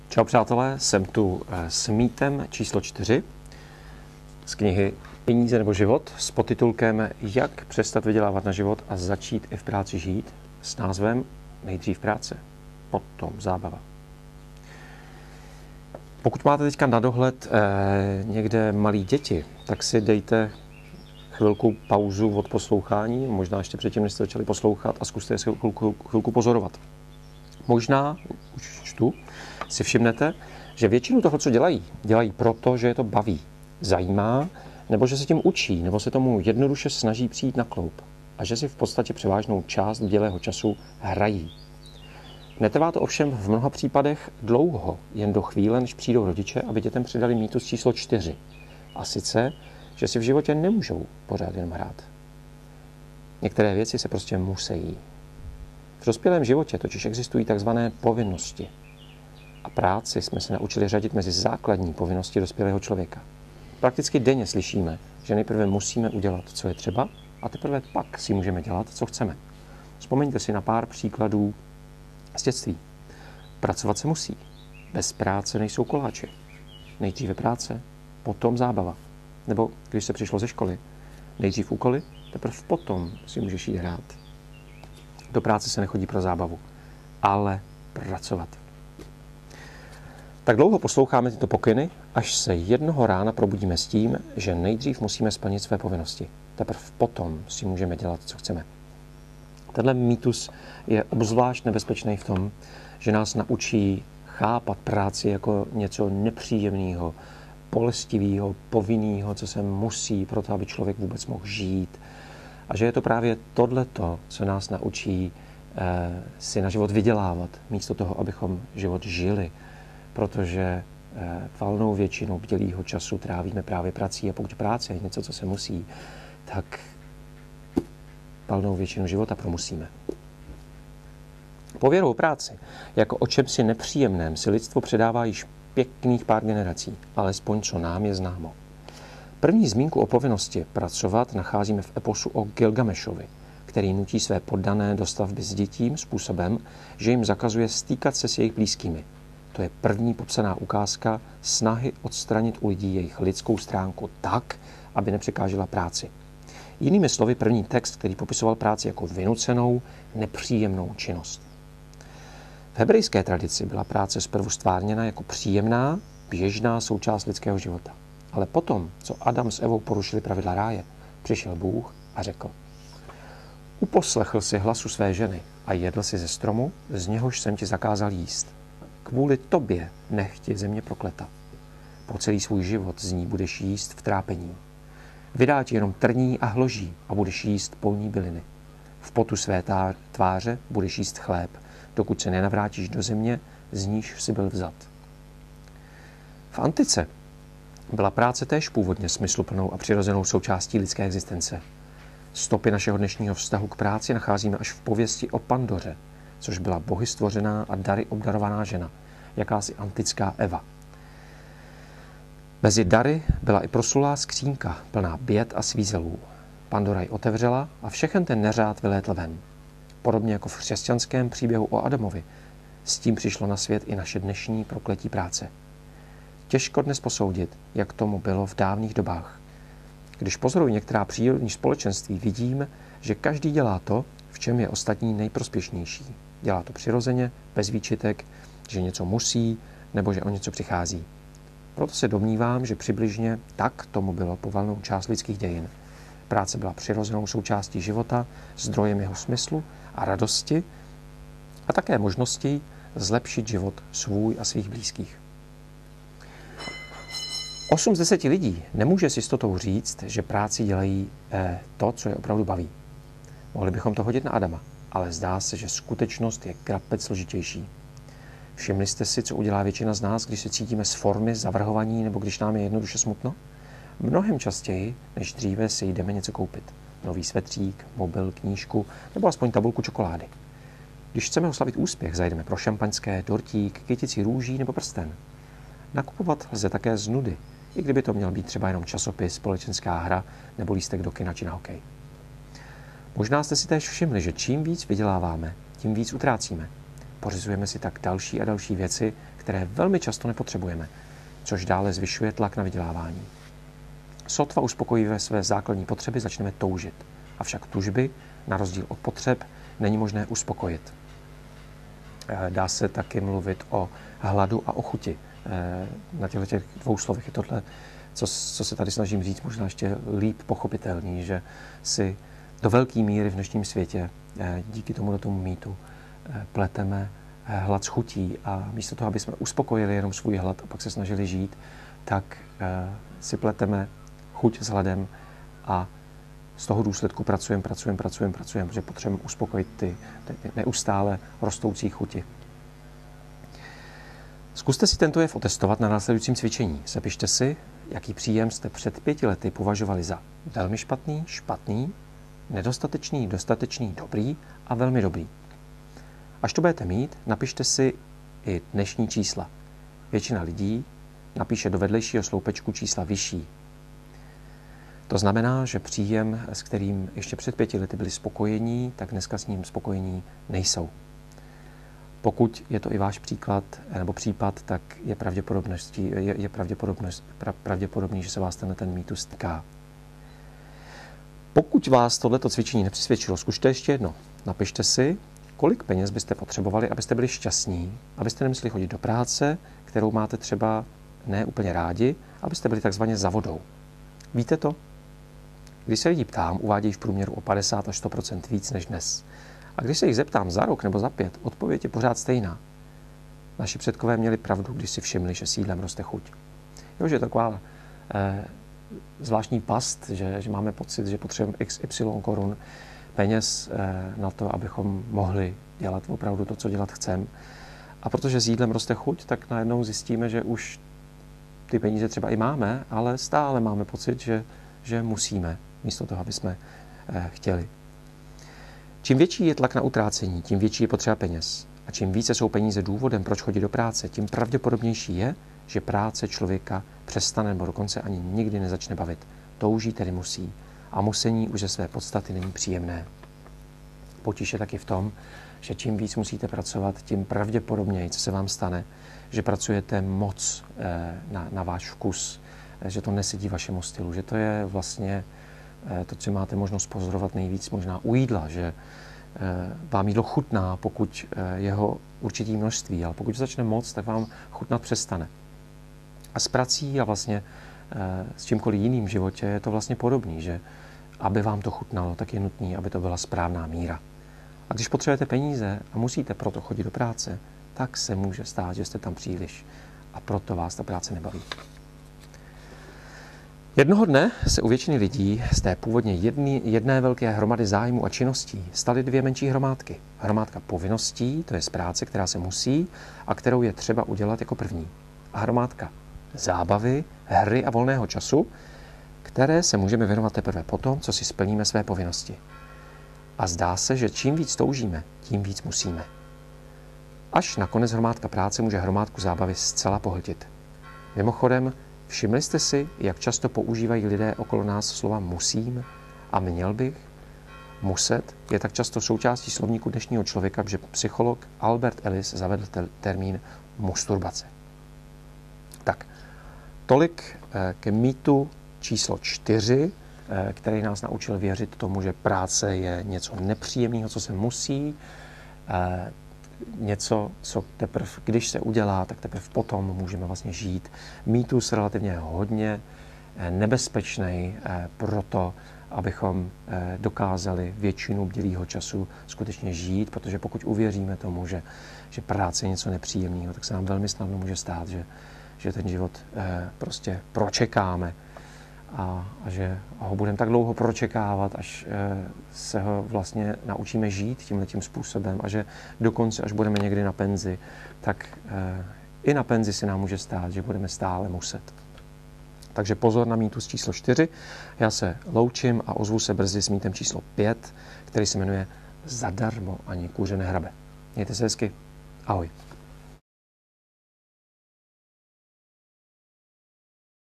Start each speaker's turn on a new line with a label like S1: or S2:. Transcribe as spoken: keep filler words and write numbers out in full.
S1: Čau přátelé, jsem tu s mýtem číslo čtyři z knihy Peníze nebo život s podtitulkem Jak přestat vydělávat na život a začít i v práci žít s názvem Nejdřív práce, potom zábava. Pokud máte teďka na dohled eh, někde malí děti, tak si dejte chvilku pauzu od poslouchání, možná ještě předtím, než jste začali poslouchat a zkuste si chvilku, chvilku pozorovat. Možná, už čtu, si všimnete, že většinu toho, co dělají, dělají proto, že je to baví, zajímá, nebo že se tím učí, nebo se tomu jednoduše snaží přijít na kloub a že si v podstatě převážnou část dělého času hrají. Netrvá to ovšem v mnoha případech dlouho, jen do chvíle, než přijdou rodiče, aby dětem přidali mýtus číslo čtyři. A sice, že si v životě nemůžou pořád jen hrát. Některé věci se prostě musí. V dospělém životě totiž existují takzvané povinnosti. A práci jsme se naučili řadit mezi základní povinnosti dospělého člověka. Prakticky denně slyšíme, že nejprve musíme udělat, co je třeba, a teprve pak si můžeme dělat, co chceme. Vzpomeňte si na pár příkladů z dětství. Pracovat se musí. Bez práce nejsou koláče. Nejdříve práce, potom zábava. Nebo když se přišlo ze školy, nejdřív úkoly, teprve potom si můžeš jít hrát. Do práce se nechodí pro zábavu, ale pracovat. Tak dlouho posloucháme tyto pokyny, až se jednoho rána probudíme s tím, že nejdřív musíme splnit své povinnosti. Teprve potom si můžeme dělat, co chceme. Tenhle mýtus je obzvlášť nebezpečný v tom, že nás naučí chápat práci jako něco nepříjemného, bolestivého, povinného, co se musí pro to, aby člověk vůbec mohl žít. A že je to právě tohleto, co nás naučí eh, si na život vydělávat, místo toho, abychom život žili. Protože eh, valnou většinu bdělého času trávíme právě prací a pokud práce je něco, co se musí, tak valnou většinu života promusíme. Pověrou o práci, jako o čemsi nepříjemném, si lidstvo předává již pěkných pár generací, alespoň co nám je známo. První zmínku o povinnosti pracovat nacházíme v eposu o Gilgamešovi, který nutí své poddané do stavby s dětím způsobem, že jim zakazuje stýkat se s jejich blízkými. To je první popsaná ukázka snahy odstranit u lidí jejich lidskou stránku tak, aby nepřekážela práci. Jinými slovy, první text, který popisoval práci jako vynucenou, nepříjemnou činnost. V hebrejské tradici byla práce zprvu stvárněna jako příjemná, běžná součást lidského života. Ale potom, co Adam s Evou porušili pravidla ráje, přišel Bůh a řekl: Uposlechl si hlasu své ženy a jedl si ze stromu, z něhož jsem ti zakázal jíst. Kvůli tobě nech tě země prokleta. Po celý svůj život z ní budeš jíst v trápení. Vydá ti jenom trní a hloží a budeš jíst polní byliny. V potu své tváře budeš jíst chléb, dokud se nenavrátíš do země, z níž jsi byl vzat. V antice byla práce též původně smysluplnou a přirozenou součástí lidské existence. Stopy našeho dnešního vztahu k práci nacházíme až v pověsti o Pandoře, což byla bohy stvořená a dary obdarovaná žena, jakási antická Eva. Mezi dary byla i proslulá skřínka, plná běd a svízelů. Pandora ji otevřela a všechen ten neřád vylétl ven. Podobně jako v křesťanském příběhu o Adamovi, s tím přišlo na svět i naše dnešní prokletí práce. Těžko dnes posoudit, jak tomu bylo v dávných dobách. Když pozoruji některá přírodní společenství, vidím, že každý dělá to, v čem je ostatní nejprospěšnější. Dělá to přirozeně, bez výčitek, že něco musí nebo že o něco přichází. Proto se domnívám, že přibližně tak tomu bylo po valnou část lidských dějin. Práce byla přirozenou součástí života, zdrojem jeho smyslu a radosti a také možností zlepšit život svůj a svých blízkých. Osm z deseti lidí nemůže s jistotou říct, že práci dělají eh, to, co je opravdu baví. Mohli bychom to hodit na Adama, ale zdá se, že skutečnost je krapec složitější. Všimli jste si, co udělá většina z nás, když se cítíme z formy, zavrhovaní nebo když nám je jednoduše smutno? Mnohem častěji, než dříve, si jdeme něco koupit. Nový svetřík, mobil, knížku nebo aspoň tabulku čokolády. Když chceme oslavit úspěch, zajdeme pro šampaňské, dortík, kytici růží nebo prsten. Nakupovat lze také z nudy, i kdyby to měl být třeba jenom časopis, společenská hra nebo lístek do kina či na hokej. Možná jste si též všimli, že čím víc vyděláváme, tím víc utrácíme. pořizujeme si tak další a další věci, které velmi často nepotřebujeme, což dále zvyšuje tlak na vydělávání. Sotva uspokojíme své základní potřeby, začneme toužit. Avšak tužby, na rozdíl od potřeb, není možné uspokojit. Dá se taky mluvit o hladu a o chuti. Na těchto těch dvou slovech je tohle, co, co se tady snažím říct, možná ještě líp pochopitelný, že si do velké míry v dnešním světě díky tomu do tomu mýtu pleteme hlad s chutí a místo toho, aby jsme uspokojili jenom svůj hlad a pak se snažili žít, tak si pleteme chuť s hladem a z toho důsledku pracujeme, pracujeme, pracujeme, pracujeme, protože potřebujeme uspokojit ty, ty neustále rostoucí chuti. Zkuste si tento jev otestovat na následujícím cvičení. Zapište si, jaký příjem jste před pěti lety považovali za velmi špatný, špatný, nedostatečný, dostatečný, dobrý a velmi dobrý. Až to budete mít, napište si i dnešní čísla. Většina lidí napíše do vedlejšího sloupečku čísla vyšší. To znamená, že příjem, s kterým ještě před pěti lety byli spokojení, tak dneska s ním spokojení nejsou. Pokud je to i váš příklad nebo případ, tak je, je, je pravděpodobný, že se vás tenhle ten mýtus týká. Pokud vás tohleto cvičení nepřesvědčilo, zkuste ještě jedno. Napište si, kolik peněz byste potřebovali, abyste byli šťastní, abyste nemuseli chodit do práce, kterou máte třeba ne úplně rádi, abyste byli takzvaně za vodou. Víte to? Když se lidí ptám, uvádějí v průměru o padesát až sto procent víc než dnes. A když se jich zeptám za rok nebo za pět, odpověď je pořád stejná. Naši předkové měli pravdu, když si všimli, že s jídlem roste chuť. Jo, že je taková eh, zvláštní past, že, že máme pocit, že potřebujeme x y korun peněz eh, na to, abychom mohli dělat opravdu to, co dělat chceme. A protože s jídlem roste chuť, tak najednou zjistíme, že už ty peníze třeba i máme, ale stále máme pocit, že, že musíme, místo toho, aby jsme eh, chtěli. Čím větší je tlak na utrácení, tím větší je potřeba peněz. A čím více jsou peníze důvodem, proč chodit do práce, tím pravděpodobnější je, že práce člověka přestane nebo dokonce ani nikdy nezačne bavit. Touží tedy musí. A musení už ze své podstaty není příjemné. Potíž je taky v tom, že čím víc musíte pracovat, tím pravděpodobněji, co se vám stane, že pracujete moc na, na váš vkus, že to nesedí vašemu stylu, že to je vlastně to, co máte možnost pozorovat nejvíc možná u jídla, že vám jídlo chutná, pokud jeho určitý množství, ale pokud začne moc, tak vám chutnat přestane. A s prací a vlastně s čímkoliv jiným v životě je to vlastně podobný, že aby vám to chutnalo, tak je nutné, aby to byla správná míra. A když potřebujete peníze a musíte proto chodit do práce, tak se může stát, že jste tam příliš a proto vás ta práce nebaví. Jednoho dne se u většiny lidí z té původně jedný, jedné velké hromady zájmu a činností staly dvě menší hromádky. Hromádka povinností, to je z práce, která se musí a kterou je třeba udělat jako první. A hromádka zábavy, hry a volného času, které se můžeme věnovat teprve potom, co si splníme své povinnosti. A zdá se, že čím víc toužíme, tím víc musíme. Až nakonec hromádka práce může hromádku zábavy zcela pohltit. Mimochodem, všimli jste si, jak často používají lidé okolo nás slova musím a měl bych? Muset je tak často součástí slovníku dnešního člověka, že psycholog Albert Ellis zavedl te- termín masturbace. Tak, tolik ke mýtu číslo čtyři, který nás naučil věřit tomu, že práce je něco nepříjemného, co se musí, něco, co teprve, když se udělá, tak teprve potom můžeme vlastně žít. Mýtus relativně hodně nebezpečný proto, abychom dokázali většinu bdělého času skutečně žít, protože pokud uvěříme tomu, že, že práce je něco nepříjemného, tak se nám velmi snadno může stát, že, že ten život prostě pročekáme a, a že ho budeme tak dlouho pročekávat, až se ho vlastně naučíme žít tímhletím způsobem a že dokonce, až budeme někdy na penzi, tak i na penzi se nám může stát, že budeme stále muset. Takže pozor na mýtus číslo čtyři. Já se loučím a ozvu se brzy s mýtem číslo pět, který se jmenuje Zadarmo ani kůře nehrabe. Mějte se hezky. Ahoj.